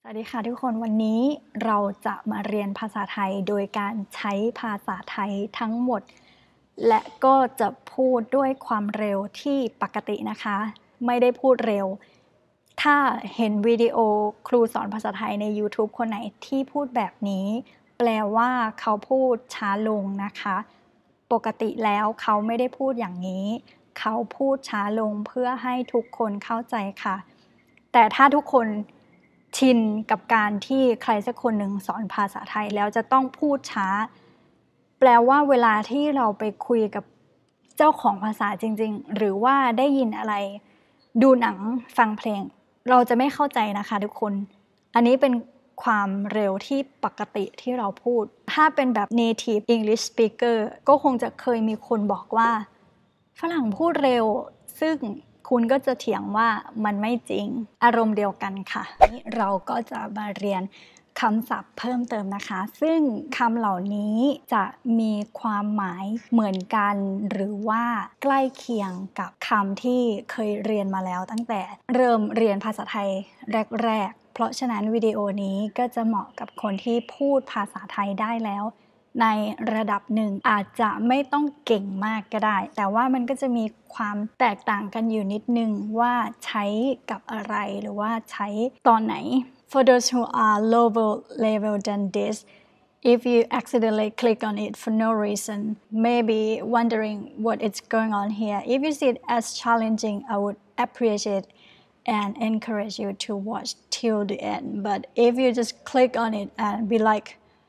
สวัสดีค่ะทุกคนวันนี้เราจะมาเรียนภาษาไทยโดยการใช้ภาษาไทยทั้งหมดและก็จะพูดด้วยความเร็วที่ปกตินะคะไม่ได้พูดเร็วถ้าเห็นวิดีโอครูสอนภาษาไทยใน YouTube คนไหนที่พูดแบบนี้แปลว่าเขาพูดช้าลงนะคะปกติแล้วเขาไม่ได้พูดอย่างนี้เขาพูดช้าลงเพื่อให้ทุกคนเข้าใจค่ะแต่ถ้าทุกคนชินกับการที่ใครสักคนหนึ่งสอนภาษาไทยแล้วจะต้องพูดช้าแปลว่าเวลาที่เราไปคุยกับเจ้าของภาษาจริงๆหรือว่าได้ยินอะไรดูหนังฟังเพลงเราจะไม่เข้าใจนะคะทุกคนอันนี้เป็นความเร็วที่ปกติที่เราพูดถ้าเป็นแบบ native English speaker ก็คงจะเคยมีคนบอกว่าฝรั่งพูดเร็วซึ่งคุณก็จะเถียงว่ามันไม่จริงอารมณ์เดียวกันค่ะเราก็จะมาเรียนคำศัพท์เพิ่มเติมนะคะซึ่งคำเหล่านี้จะมีความหมายเหมือนกันหรือว่าใกล้เคียงกับคำที่เคยเรียนมาแล้วตั้งแต่เริ่มเรียนภาษาไทยแรกๆเพราะฉะนั้นวิดีโอนี้ก็จะเหมาะกับคนที่พูดภาษาไทยได้แล้วในระดับหนึ่งอาจจะไม่ต้องเก่งมากก็ได้แต่ว่ามันก็จะมีความแตกต่างกันอยู่นิดนึงว่าใช้กับอะไรหรือว่าใช้ตอนไหน For those who are lower level than this if you accidentally click on it for no reason maybe wondering what is going on here if you see it as challenging I would appreciate and encourage you to watch till the end but if you just click on it and be like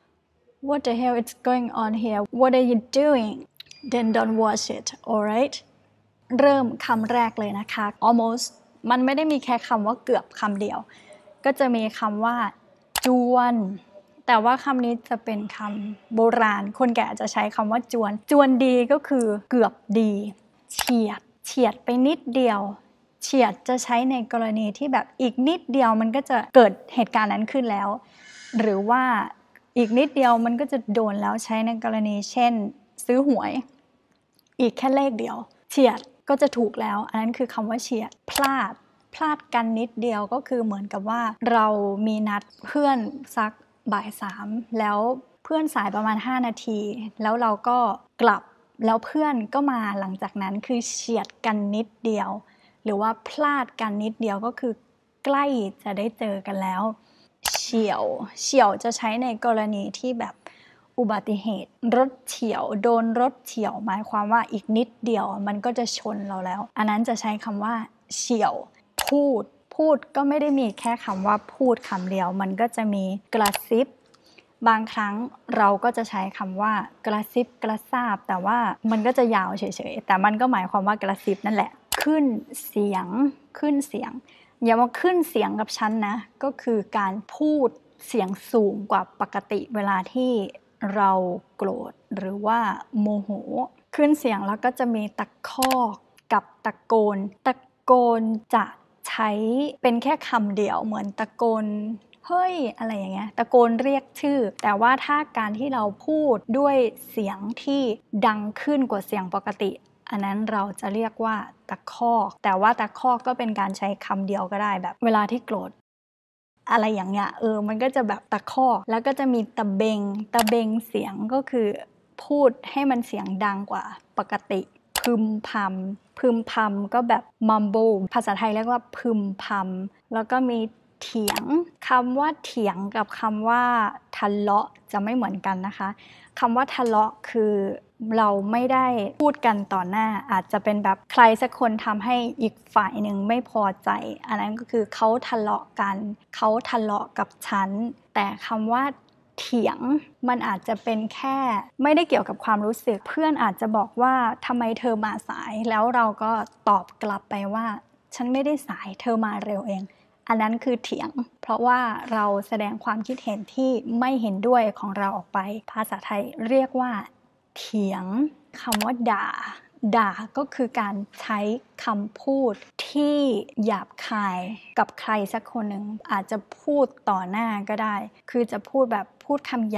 what the hell is going on here what are you doing then don't watch it alright เริ่มคำแรกเลยนะคะ almost มันไม่ได้มีแค่คำว่าเกือบคำเดียวก็จะมีคำว่าจวนแต่ว่าคำนี้จะเป็นคำโบราณคนแก่จะใช้คำว่าจวนจวนดีก็คือเกือบดีเฉียดไปนิดเดียวเฉียดจะใช้ในกรณีที่แบบอีกนิดเดียวมันก็จะเกิดเหตุการณ์นั้นขึ้นแล้วหรือว่าอีกนิดเดียวมันก็จะโดนแล้วใช้ในกรณีเช่นซื้อหวยอีกแค่เลขเดียวเฉียดก็จะถูกแล้วอันนั้นคือคำว่าเฉียดพลาดกันนิดเดียวก็คือเหมือนกับว่าเรามีนัดเพื่อนสักบ่าย3แล้วเพื่อนสายประมาณ5นาทีแล้วเราก็กลับแล้วเพื่อนก็มาหลังจากนั้นคือเฉียดกันนิดเดียวหรือว่าพลาดกันนิดเดียวก็คือใกล้จะได้เจอกันแล้วเฉียวจะใช้ในกรณีที่แบบอุบัติเหตุรถเฉียวโดนรถเฉียวหมายความว่าอีกนิดเดียวมันก็จะชนเราแล้วอันนั้นจะใช้คำว่าเฉียวพูดก็ไม่ได้มีแค่คำว่าพูดคำเดียวมันก็จะมีกระซิบบางครั้งเราก็จะใช้คำว่ากระซิบกระซาบแต่ว่ามันก็จะยาวเฉยๆแต่มันก็หมายความว่ากระซิบนั่นแหละขึ้นเสียงอย่ามาขึ้นเสียงกับฉันนะก็คือการพูดเสียงสูงกว่าปกติเวลาที่เราโกรธหรือว่าโมโหขึ้นเสียงแล้วก็จะมีตะคอกกับตะโกนจะใช้เป็นแค่คำเดียวเหมือนตะโกนเฮ้ยอะไรอย่างเงี้ยตะโกนเรียกชื่อแต่ว่าถ้าการที่เราพูดด้วยเสียงที่ดังขึ้นกว่าเสียงปกติอันนั้นเราจะเรียกว่าตะคอกแต่ว่าตะคอกก็เป็นการใช้คำเดียวก็ได้แบบเวลาที่โกรธอะไรอย่างเงี้ยมันก็จะแบบตะคอกแล้วก็จะมีตะเบงเสียงก็คือพูดให้มันเสียงดังกว่าปกติพึมพำก็แบบ mumble ภาษาไทยเรียกว่าพึมพำแล้วก็มีเถียงคำว่าเถียงกับคำว่าทะเลาะจะไม่เหมือนกันนะคะคำว่าทะเลาะคือเราไม่ได้พูดกันต่อหน้าอาจจะเป็นแบบใครสักคนทำให้อีกฝ่ายหนึ่งไม่พอใจอันนั้นก็คือเขาทะเลาะกันเขาทะเลาะกับฉันแต่คำว่าเถียงมันอาจจะเป็นแค่ไม่ได้เกี่ยวกับความรู้สึกเพื่อนอาจจะบอกว่าทำไมเธอมาสายแล้วเราก็ตอบกลับไปว่าฉันไม่ได้สายเธอมาเร็วเองอันนั้นคือเถียงเพราะว่าเราแสดงความคิดเห็นที่ไม่เห็นด้วยของเราออกไปภาษาไทยเรียกว่าเถียงคำว่าด่าก็คือการใช้คำพูดที่หยาบคายกับใครสักคนหนึ่งอาจจะพูดต่อหน้าก็ได้คือจะพูดแบบพูดคำหยาบ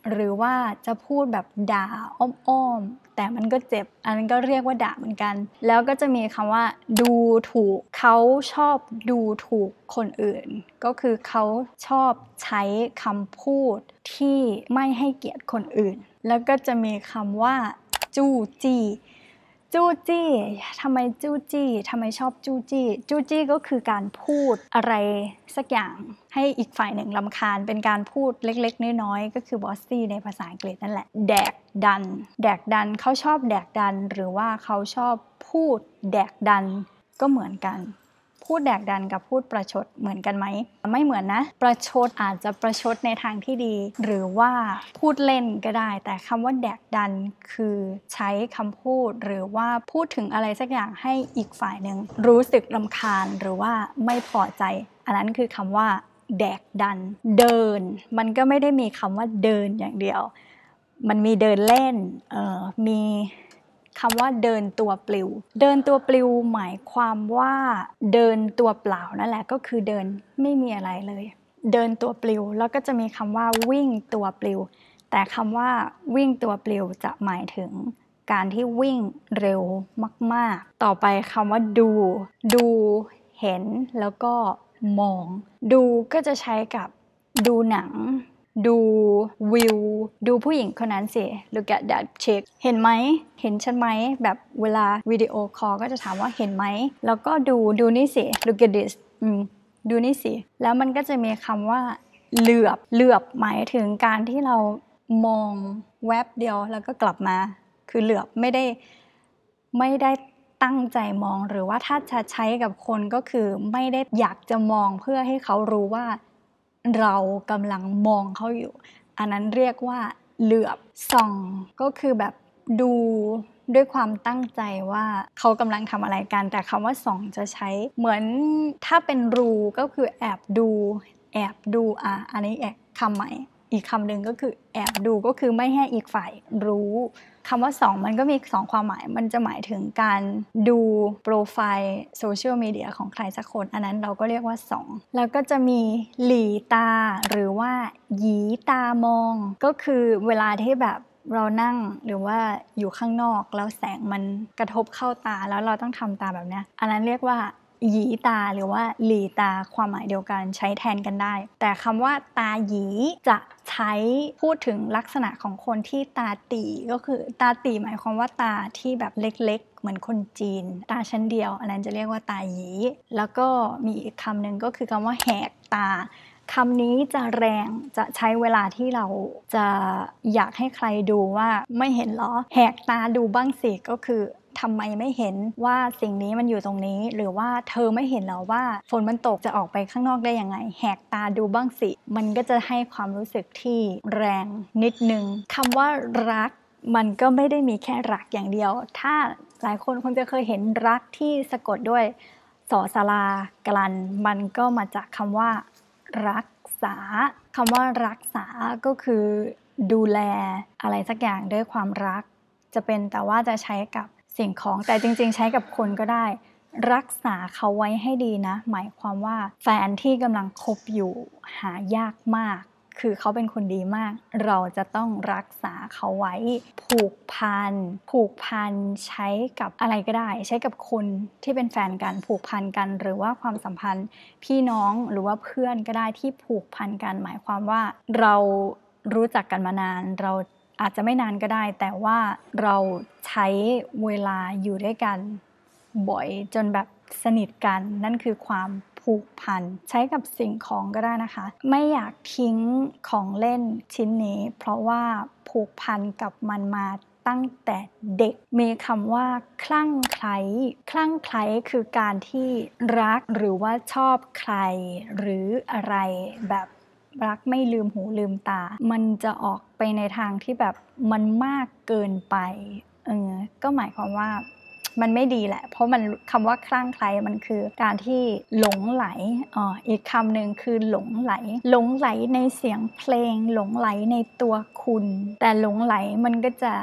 หรือว่าจะพูดแบบด่าอ้อมๆแต่มันก็เจ็บอันนั้นก็เรียกว่าด่าเหมือนกันแล้วก็จะมีคำว่าดูถูกเขาชอบดูถูกคนอื่นก็คือเขาชอบใช้คำพูดที่ไม่ให้เกียรติคนอื่นแล้วก็จะมีคำว่าจู้จี้จู้จี้ทำไมจู้จี้ทำไมชอบจู้จี้จู้จี้ก็คือการพูดอะไรสักอย่างให้อีกฝ่ายหนึ่งรำคาญเป็นการพูดเล็กๆน้อยๆก็คือบอสซี่ในภาษาอังกฤษนั่นแหละแดกดันแดกดันเขาชอบแดกดันหรือว่าเขาชอบพูดแดกดันก็เหมือนกันพูดแดกดันกับพูดประชดเหมือนกันไหมไม่เหมือนนะประชดอาจจะประชดในทางที่ดีหรือว่าพูดเล่นก็ได้แต่คำว่าแดกดันคือใช้คำพูดหรือว่าพูดถึงอะไรสักอย่างให้อีกฝ่ายหนึ่งรู้สึกรำคาญหรือว่าไม่พอใจอันนั้นคือคำว่าแดกดันเดินมันก็ไม่ได้มีคำว่าเดินอย่างเดียวมันมีเดินเล่นมีคำว่าเดินตัวปลิวเดินตัวปลิวหมายความว่าเดินตัวเปล่านั่นแหละก็คือเดินไม่มีอะไรเลยเดินตัวปลิวแล้วก็จะมีคำว่าวิ่งตัวปลิวแต่คำว่าวิ่งตัวปลิวจะหมายถึงการที่วิ่งเร็วมากๆต่อไปคำว่าดูเห็นแล้วก็มองดูก็จะใช้กับดูหนังดูวิวดูผู้หญิงคนนั้นสิ look at that chick เห็นไหมเห็นฉันไหมแบบเวลาวิดีโอคอลก็จะถามว่าเห็นไหมแล้วก็ดูนี่สิ look at this ดูนี่สิแล้วมันก็จะมีคำว่าเหลือบหมายถึงการที่เรามองแวบเดียวแล้วก็กลับมาคือเหลือบไม่ได้ตั้งใจมองหรือว่าถ้าจะใช้กับคนก็คือไม่ได้อยากจะมองเพื่อให้เขารู้ว่าเรากำลังมองเขาอยู่อันนั้นเรียกว่าเหลือบส่องก็คือแบบดูด้วยความตั้งใจว่าเขากำลังทำอะไรกันแต่คำว่าส่องจะใช้เหมือนถ้าเป็นรูก็คือแอบดูอันนี้คำใหม่อีกคำหนึ่งก็คือแอบดูก็คือไม่ให้อีกฝ่ายรู้คำว่าส่องมันก็มี2ความหมายมันจะหมายถึงการดูโปรไฟล์โซเชียลมีเดียของใครสักคนอันนั้นเราก็เรียกว่าส่องแล้วก็จะมีหลีตาหรือว่าหยีตามองก็คือเวลาที่แบบเรานั่งหรือว่าอยู่ข้างนอกแล้วแสงมันกระทบเข้าตาแล้วเราต้องทำตาแบบนี้อันนั้นเรียกว่าหยีตาหรือว่าหลีตาความหมายเดียวกันใช้แทนกันได้แต่คำว่าตาหยีจะใช้พูดถึงลักษณะของคนที่ตาตีก็คือตาตีหมายความว่าตาที่แบบเล็กๆเหมือนคนจีนตาชั้นเดียวอันนั้นจะเรียกว่าตาหยีแล้วก็มีอีกคำหนึ่งก็คือคำว่าแหกตาคำนี้จะแรงจะใช้เวลาที่เราจะอยากให้ใครดูว่าไม่เห็นเหรอแหกตาดูบ้างสิก็คือทำไมไม่เห็นว่าสิ่งนี้มันอยู่ตรงนี้หรือว่าเธอไม่เห็นเหรอว่าฝนมันตกจะออกไปข้างนอกได้ยังไงแหกตาดูบ้างสิมันก็จะให้ความรู้สึกที่แรงนิดนึงคำว่ารักมันก็ไม่ได้มีแค่รักอย่างเดียวถ้าหลายคนคงจะเคยเห็นรักที่สะกดด้วยสอสลากลันมันก็มาจากคำว่ารักษาคำว่ารักษาก็คือดูแลอะไรสักอย่างด้วยความรักจะเป็นแต่ว่าจะใช้กับสิ่งของแต่จริงๆใช้กับคนก็ได้รักษาเขาไว้ให้ดีนะหมายความว่าแฟนที่กำลังคบอยู่หายากมากคือเขาเป็นคนดีมากเราจะต้องรักษาเขาไว้ผูกพันใช้กับอะไรก็ได้ใช้กับคนที่เป็นแฟนกันผูกพันกันหรือว่าความสัมพันธ์พี่น้องหรือว่าเพื่อนก็ได้ที่ผูกพันกันหมายความว่าเรารู้จักกันมานานเราอาจจะไม่นานก็ได้แต่ว่าเราใช้เวลาอยู่ด้วยกันบ่อยจนแบบสนิทกันนั่นคือความผูกพันใช้กับสิ่งของก็ได้นะคะไม่อยากทิ้งของเล่นชิ้นนี้เพราะว่าผูกพันกับมันมาตั้งแต่เด็กมีคำว่าคลั่งไคล้คือการที่รักหรือว่าชอบใครหรืออะไรแบบรักไม่ลืมหูลืมตามันจะออกไปในทางที่แบบมันมากเกินไปก็หมายความว่ามันไม่ดีแหละเพราะมันคำว่าคลั่งไคล้มันคือการที่หลงไหลอีกคำหนึ่งคือหลงไหลในเสียงเพลงหลงไหลในตัวคุณแต่หลงไหลมันก็จะ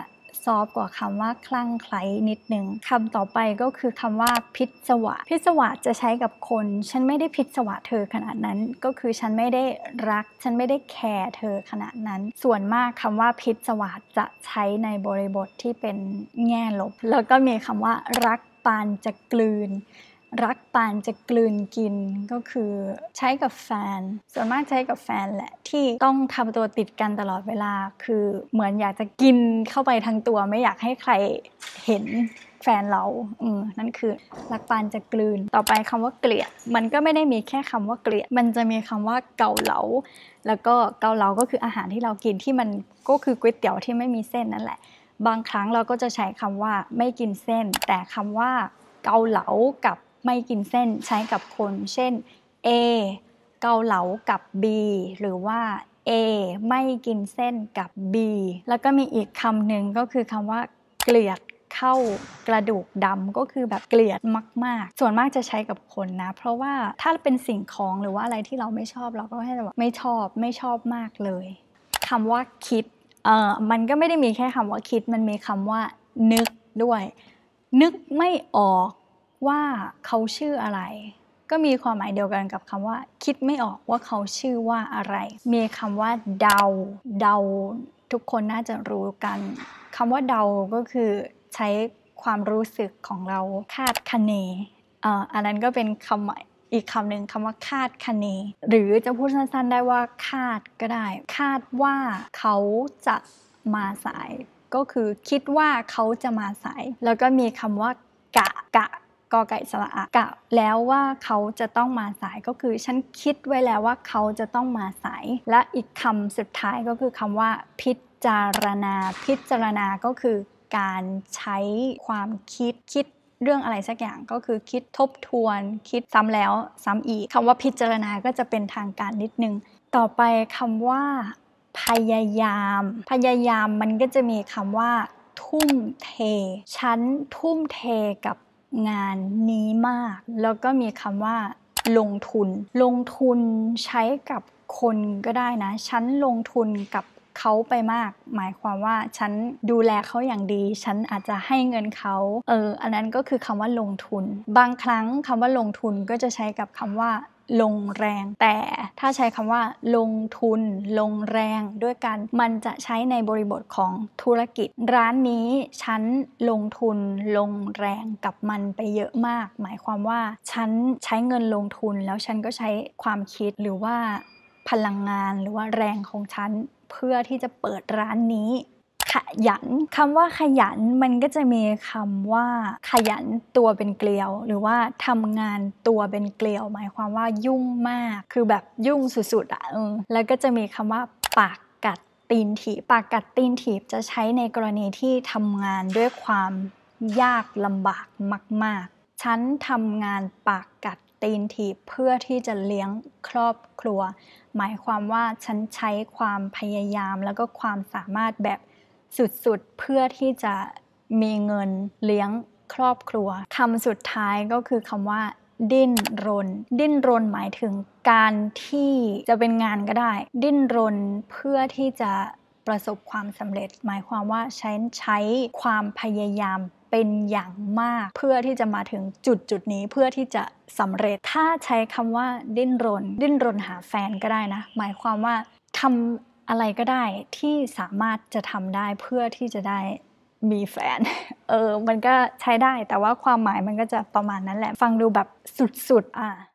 ซอฟต์กว่าคำว่าคลั่งไคล้นิดนึงคำต่อไปก็คือคำว่าพิศวาสพิศวาสจะใช้กับคนฉันไม่ได้พิศวาสเธอขนาดนั้นก็คือฉันไม่ได้รักฉันไม่ได้แคร์เธอขนาดนั้นส่วนมากคำว่าพิศวาสจะใช้ในบริบทที่เป็นแง่ลบแล้วก็มีคำว่ารักปานจะกลืนรักปานจะกลืนกินก็คือใช้กับแฟนส่วนมากใช้กับแฟนแหละที่ต้องทำตัวติดกันตลอดเวลาคือเหมือนอยากจะกินเข้าไปทั้งตัวไม่อยากให้ใครเห็นแฟนเรานั่นคือรักปานจะกลืนต่อไปคำว่าเกลียดมันก็ไม่ได้มีแค่คำว่าเกลียดมันจะมีคำว่าเกาเหลาแล้วก็เกาเหลาก็คืออาหารที่เรากินที่มันก็คือก๋วยเตี๋ยวที่ไม่มีเส้นนั่นแหละบางครั้งเราก็จะใช้คำว่าไม่กินเส้นแต่คำว่าเกาเหลากับไม่กินเส้นใช้กับคนเช่น A เกาเหลากับ B หรือว่า A ไม่กินเส้นกับ B แล้วก็มีอีกคำหนึ่งก็คือคำว่าเกลียดเข้ากระดูกดำก็คือแบบเกลียดมากๆส่วนมากจะใช้กับคนนะเพราะว่าถ้าเป็นสิ่งของหรือว่าอะไรที่เราไม่ชอบเราก็ให้แบบไม่ชอบมากเลยคำว่าคิดมันก็ไม่ได้มีแค่คำว่าคิดมันมีคำว่านึกด้วยนึกไม่ออกว่าเขาชื่ออะไรก็มีความหมายเดียวกันกับคำว่าคิดไม่ออกว่าเขาชื่อว่าอะไรมีคำว่าเดาทุกคนน่าจะรู้กันคำว่าเดาก็คือใช้ความรู้สึกของเราคาดคะเนอันนั้นก็เป็นคำอีกคำหนึ่งคำว่าคาดคะเนหรือจะพูดสั้นๆได้ว่าคาดก็ได้คาดว่าเขาจะมาสายก็คือคิดว่าเขาจะมาสายแล้วก็มีคำว่ากะกอไก่สระอะกะแล้วว่าเขาจะต้องมาสายก็คือฉันคิดไว้แล้วว่าเขาจะต้องมาสายและอีกคำสุดท้ายก็คือคำว่าพิจารณาก็คือการใช้ความคิดเรื่องอะไรสักอย่างก็คือคิดทบทวนคิดซ้ำแล้วซ้ำอีกคำว่าพิจารณาก็จะเป็นทางการนิดนึงต่อไปคำว่าพยายามมันก็จะมีคำว่าทุ่มเทฉันทุ่มเทกับงานนี้มากแล้วก็มีคำว่าลงทุนใช้กับคนก็ได้นะฉันลงทุนกับเขาไปมากหมายความว่าฉันดูแลเขาอย่างดีฉันอาจจะให้เงินเขาอันนั้นก็คือคำว่าลงทุนบางครั้งคำว่าลงทุนก็จะใช้กับคำว่าลงแรงแต่ถ้าใช้คำว่าลงทุนลงแรงด้วยกันมันจะใช้ในบริบทของธุรกิจร้านนี้ฉันลงทุนลงแรงกับมันไปเยอะมากหมายความว่าฉันใช้เงินลงทุนแล้วฉันก็ใช้ความคิดหรือว่าพลังงานหรือว่าแรงของฉันเพื่อที่จะเปิดร้านนี้ขยันคำว่าขยันมันก็จะมีคำว่าขยันตัวเป็นเกลียวหรือว่าทำงานตัวเป็นเกลียวหมายความว่ายุ่งมากคือแบบยุ่งสุดๆแล้วก็จะมีคำว่าปากกัดตีนถีบปากกัดตีนถีบจะใช้ในกรณีที่ทำงานด้วยความยากลำบากมากๆฉันทำงานปากกัดตีนถีบเพื่อที่จะเลี้ยงครอบครัวหมายความว่าฉันใช้ความพยายามแล้วก็ความสามารถแบบสุดๆเพื่อที่จะมีเงินเลี้ยงครอบครัวคำสุดท้ายก็คือคำว่าดิ้นรนหมายถึงการที่จะเป็นงานก็ได้ดิ้นรนเพื่อที่จะประสบความสำเร็จหมายความว่าฉันใช้ความพยายามเป็นอย่างมากเพื่อที่จะมาถึงจุดนี้เพื่อที่จะสำเร็จถ้าใช้คำว่าดิ้นรนหาแฟนก็ได้นะหมายความว่าทำอะไรก็ได้ที่สามารถจะทำได้เพื่อที่จะได้มีแฟนมันก็ใช้ได้แต่ว่าความหมายมันก็จะประมาณนั้นแหละฟังดูแบบสุดๆ